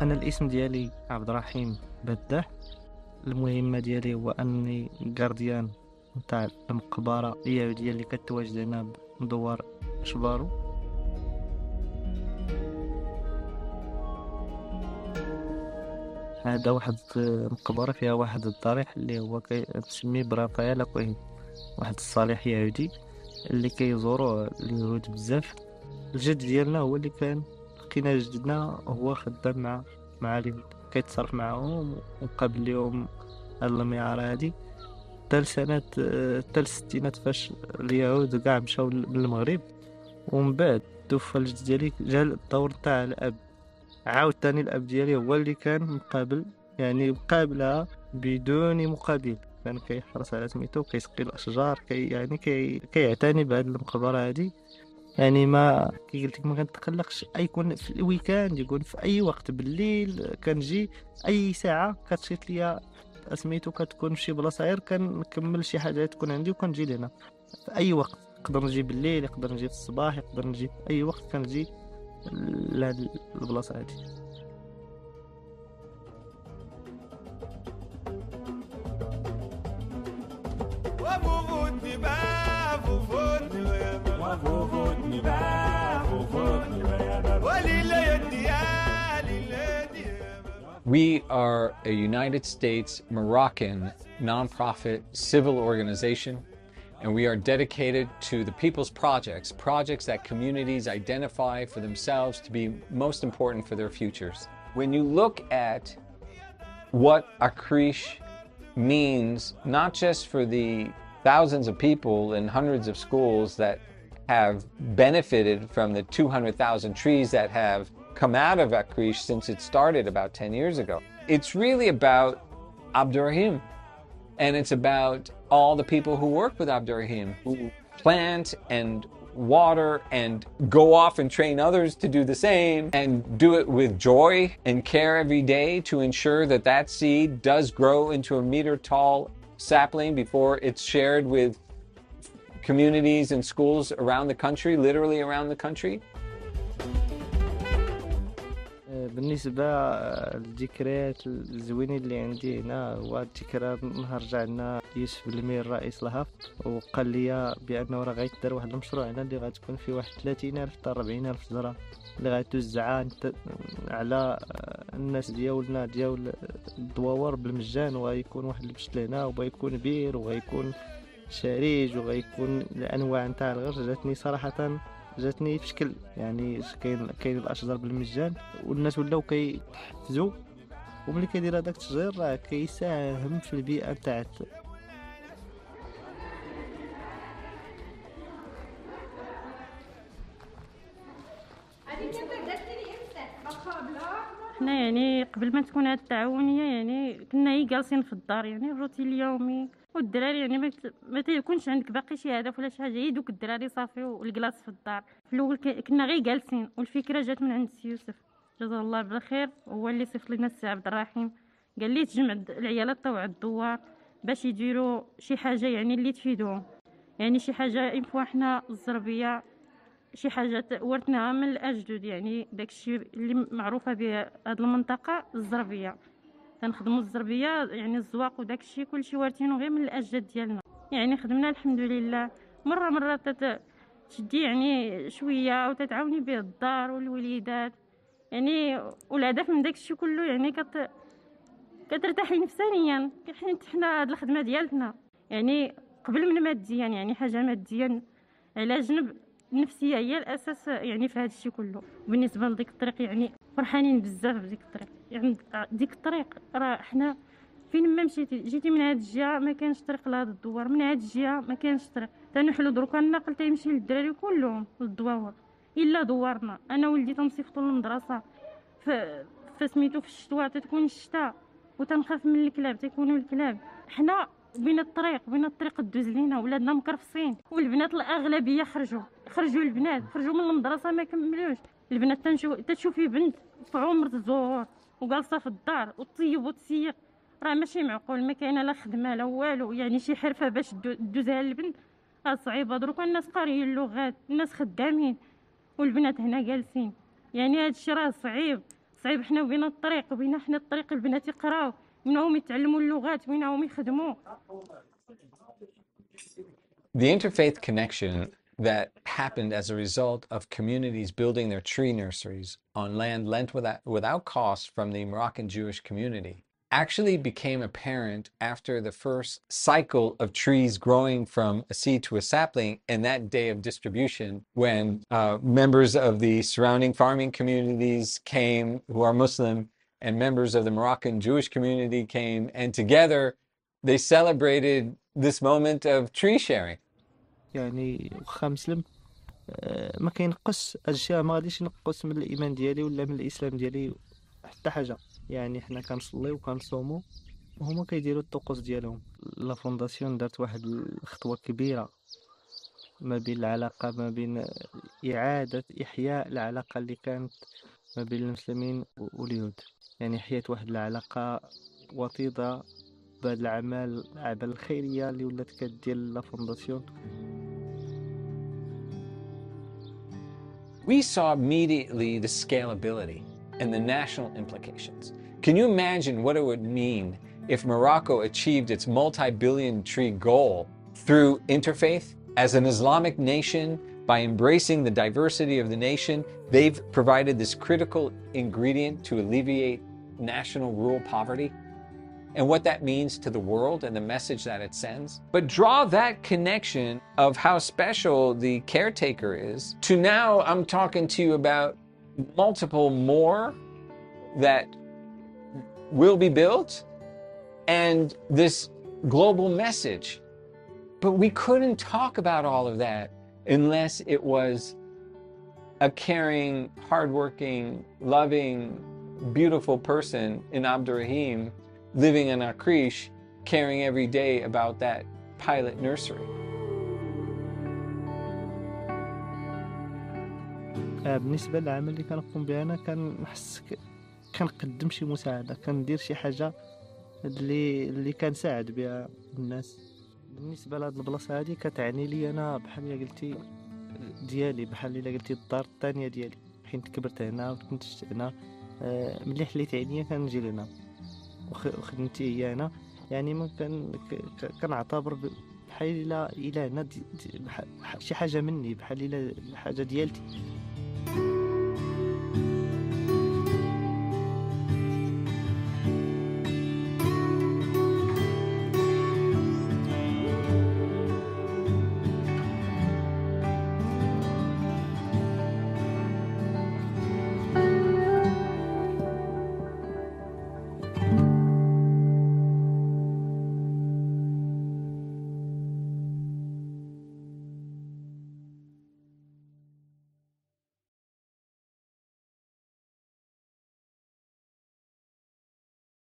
انا الاسم ديالي عبد الرحيم بداح. المهمه ديالي هو اني غارديان نتاع المقبره اليهوديه اللي كتواجد هنا بدوار شبارو. هذا واحد مقبره فيها واحد الضريح اللي هو كنسميه برافائيل كوين، واحد الصالح يهودي اللي كيزوروه اليهود بزاف. الجد ديالنا هو اللي كان لقينا جدنا هو خدام مع اليهود، كيتصرف معاهم وقابل لهم هاد الميعاد هادي حتى الستينات، فاش اليهود كاع مشاو للمغرب. ومن بعد توفى الجد ديالي، جا الدور تاع الاب، عاود تاني الاب ديالي هو اللي كان مقابل، يعني مقابلها بدون مقابل. كان كيحرص على سميتو، كيسقي الاشجار، كيعتني بهاد المقبره هادي. يعني ما كي قلت لك ما كنتقلقش، اي يكون في الويكاند، يكون في اي وقت بالليل كنجي، اي ساعه كتشيط ليا سميتو كتكون فشي بلاصه غير كنكمل شي حاجه تكون عندي وكنجي لهنا في اي وقت. نقدر نجي بالليل، نقدر نجي في الصباح، نقدر نجي في اي وقت كنجي لهاد البلاصه هادي. We are a United States Moroccan nonprofit civil organization, and we are dedicated to the people's projects that communities identify for themselves to be most important for their futures. When you look at what Akrish means, not just for the thousands of people in hundreds of schools that have benefited from the 200,000 trees that have come out of Akrish since it started about 10 years ago. It's really about Abdurrahim, and it's about all the people who work with Abdurrahim, who plant and water and go off and train others to do the same, and do it with joy and care every day to ensure that that seed does grow into a meter tall sapling before it's shared with communities and schools around the country, literally around the country. بالنسبة للذكريات الزوينين اللي عندي هنا، هو الذكرى نهار رجعنا يوسف المير رئيس الهفط وقال لي بأنه راه غيدار واحد المشروع هنا اللي غتكون فيه واحد 30,000 حتى 40,000 شجرة اللي غتوزعها على الناس ديال الدواور بالمجان، وغيكون واحد البشت هنا، وغيكون بير، وغيكون شريج، وغيكون الأنواع نتاع الغرس. جاتني في شكل، يعني كاين الاشجار بالمجان، والناس ولاو كيتحفزوا، وملي كيدير هذاك التشجير راه كيساهم في البيئه نتاعت. حنا يعني قبل ما تكون هاد التعاونيه يعني كنا هي جالسين في الدار، يعني الروتين اليومي، والدراري يعني ما تيكونش عندك باقي شي هدف ولا شي حاجه، هي دوك الدراري صافي والجلاس في الدار. في الاول كنا غير جالسين، والفكره جات من عند السي يوسف جزاه الله بالخير، هو اللي صيفط لنا السي عبد الرحيم، قال لي تجمع العيالات طوع الدوار باش يديروا شي حاجه يعني اللي تفيدهم، يعني شي حاجه ينفعوا حنا الزربيه، شي حاجه ورثناها من الاجداد، يعني داكشي اللي معروفه به هاد المنطقه الزربيه، كنخدموا الزربيه يعني الزواق وداكشي كلشي وارثينه غير من الاجداد ديالنا. يعني خدمنا الحمد لله، مره تشدي يعني شويه وتتعاوني به الدار والوليدات، يعني والهدف من داكشي كله يعني كترتاحي نفسانيا، حيت حنا هاد الخدمه ديالتنا يعني قبل من ماديا، يعني حاجه ماديا على جنب، النفسيه هي الاساس يعني في هذا الشيء كله. بالنسبه لديك الطريق يعني فرحانين بزاف بديك الطريق، يعني ديك الطريق راه حنا فين ما مشيتي جيتي من هاد الجهه ما كانش طريق لهاد الدوار، من هاد الجهه ما كانش طريق، تنحلو دروكا الناقل تيمشي للدراري كلهم للدواور، الا دوارنا. انا ولدي تنصيفطو للمدرسه فسميتو في الشتاء، تتكون الشتاء وتنخاف من الكلاب، تيكونوا الكلاب. حنا بين الطريق دوز لينا، ولادنا مكرفصين، والبنات الاغلبيه خرجوا البنات خرجوا من المدرسه ما كملوش. البنات تشوفي بنت في عمر الزهور وجالسه في الدار وتطيب وتسيق، راه ماشي معقول، ما كاينه لا خدمه لا والو، يعني شي حرفه باش دوزها البنت راه صعيبه. دروكا الناس قاريين اللغات، الناس خدامين، والبنات هنا جالسين، يعني هذا الشيء راه صعيب حنا وبين الطريق، وبين حنا الطريق البنات يقراو، منهم يتعلموا اللغات، منهم يخدموا. The interfaith connection that happened as a result of communities building their tree nurseries on land lent without cost from the Moroccan Jewish community actually became apparent after the first cycle of trees growing from a seed to a sapling and that day of distribution, when members of the surrounding farming communities came who are Muslim and members of the Moroccan Jewish community came, and together they celebrated this moment of tree sharing. يعني واخا مسلم ما كينقص الشيء، ما غاديش ينقص من الايمان ديالي ولا من الاسلام ديالي حتى حاجه. يعني حنا كنصليو وكنصوموا وهما كيديروا الطقوس ديالهم. لا فونداسيون دارت واحد الخطوه كبيره ما بين العلاقه، ما بين اعاده احياء العلاقه اللي كانت ما بين المسلمين واليهود. يعني حيات واحد العلاقه وطيده بهاد الاعمال الخيريه اللي ولات كدير لا فونداسيون. We saw immediately the scalability and the national implications. Can you imagine what it would mean if Morocco achieved its multi-billion tree goal through interfaith? As an Islamic nation, by embracing the diversity of the nation, they've provided this critical ingredient to alleviate national rural poverty, and what that means to the world and the message that it sends. But draw that connection of how special the caretaker is to now I'm talking to you about multiple more that will be built and this global message. But we couldn't talk about all of that unless it was a caring, hardworking, loving, beautiful person in Abdurrahim living in Akrish, caring every day about that pilot nursery. بالنسبه للعمل اللي كنقوم به انا كنحس كنقدم شي مساعده، كندير شي حاجه اللي كنساعد بها الناس. بالنسبه لهاد البلاصه هادي كتعني لي انا بحال الا قلتي ديالي، بحال الا قلتي الدار الثانيه ديالي، حيت كبرت هنا وكنت هنا. ملي حليت عينيا كنجي لهنا وخدمتي هي هنا. يعني ما كنعتبر بحال الا هنا شي حاجه مني، بحال الا حاجه ديالتي.